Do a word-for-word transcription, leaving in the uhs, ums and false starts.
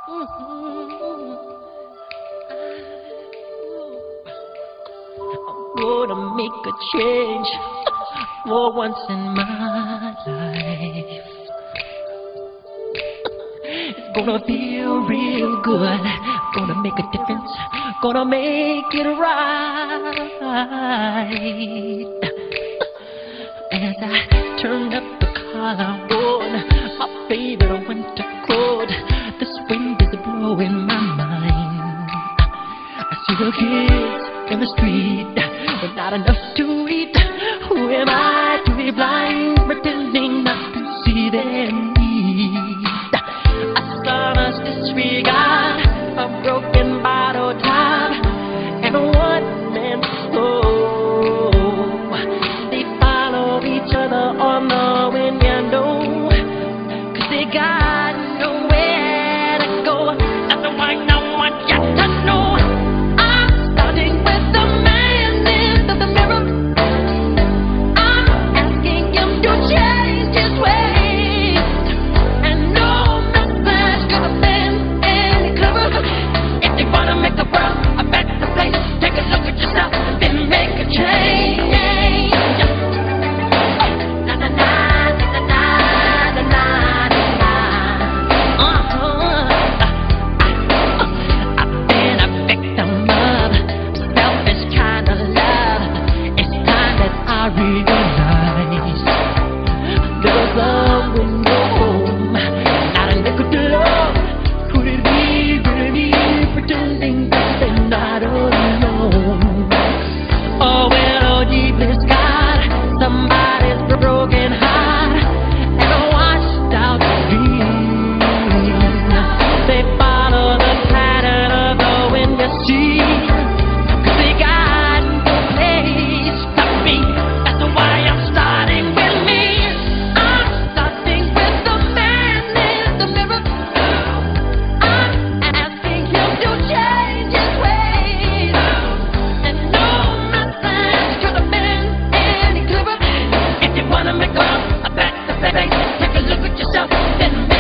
I'm gonna make a change for once in my life. It's gonna feel real good. Gonna make a difference. Gonna make it right. As I turn up the collar on my favorite winter coat, this wind is blowing my mind. I see the kids in the street with not enough to eat. Who am I to be blind, pretending not to see their need? I saw disregard a broken bottle top and a one-man show. They follow each other on the window, 'cause they got nowhere to go. That's why no one gets to know. I'm starting with the man in the mirror. I'm asking him to change his ways. And no message could have been any clearer. If you wanna make the world a better place, take a look at yourself and make a change. Na na na na na na na na. Uh-huh. I've been a victim of selfish kind of love. It's time that I realize there's love with no home, not a nickel to love. Could it be really pretending that they're not alone? Oh, well, deep is God, somebody's broken heart and a washed out dream. They follow the pattern of the wind you see, 'cause they got no place to be. That's why I'm starting with me. I'm starting with the man in the mirror. I'm asking him to change his ways. And no message could have been any clearer. If you wanna make a world a better place, take a look at yourself and